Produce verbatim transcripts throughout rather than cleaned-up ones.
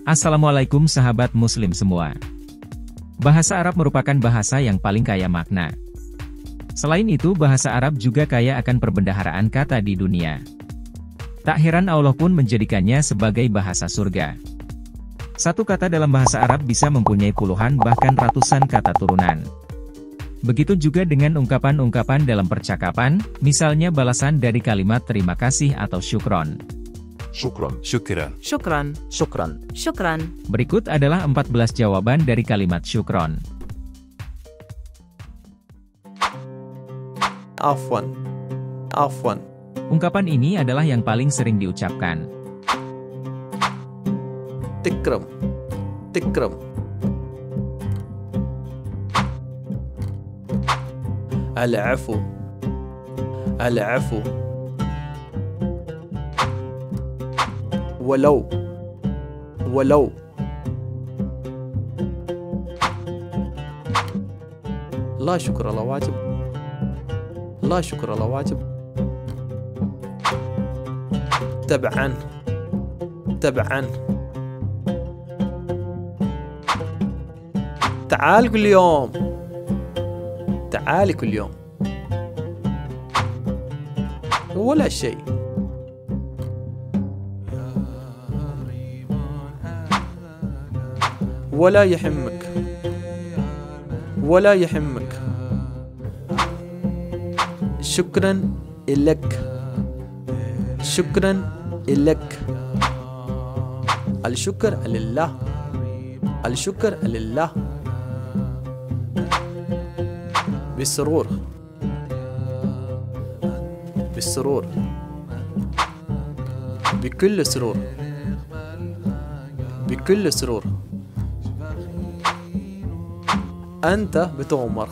Assalamualaikum sahabat muslim semua. Bahasa Arab merupakan bahasa yang paling kaya makna. Selain itu, bahasa Arab juga kaya akan perbendaharaan kata di dunia. Tak heran Allah pun menjadikannya sebagai bahasa surga. Satu kata dalam bahasa Arab bisa mempunyai puluhan bahkan ratusan kata turunan. Begitu juga dengan ungkapan-ungkapan dalam percakapan, misalnya balasan dari kalimat terima kasih atau syukron. Syukran. Syukran. Syukran. Syukran. Syukran. Berikut adalah empat belas jawaban dari kalimat syukron. Afwan. Afwan. Ungkapan ini adalah yang paling sering diucapkan. Tikram. Tikram. Al-afu. Al-afu. Walau. Walau. لا شكر على واجب. لا شكر على واجب. تبعا. تبعا. تعال كل يوم. تعالي كل يوم. ولا شيء. ولا يهمك. ولا يهمك. شكرا لك. شكرا لك. الشكر لله. الشكر لله. بالسرور. بالسرور. بكل سرور. بكل سرور. أنت بتؤمر.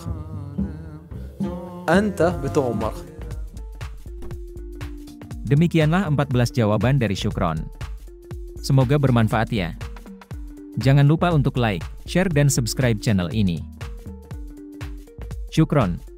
أنت بتؤمر. Demikianlah empat belas jawaban dari syukron. Semoga bermanfaat ya. Jangan lupa untuk like, share dan subscribe channel ini. Syukron.